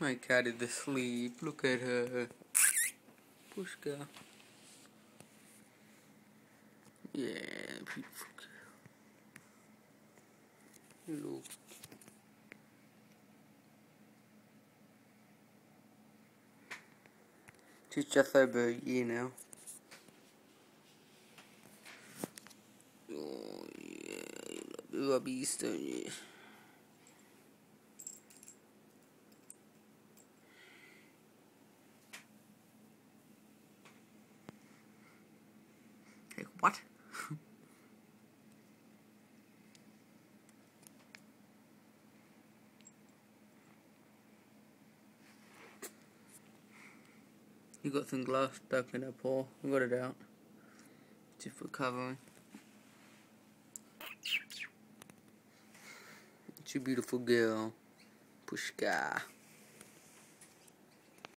My cat is asleep. Look at her. Pushka. Yeah, beautiful girl. Look. She's just over a year now. Oh yeah, you love rubbies, don't you? Hey, what? You got some glass stuck in her paw. I got it out. Just for covering. It's a beautiful girl. Pushka.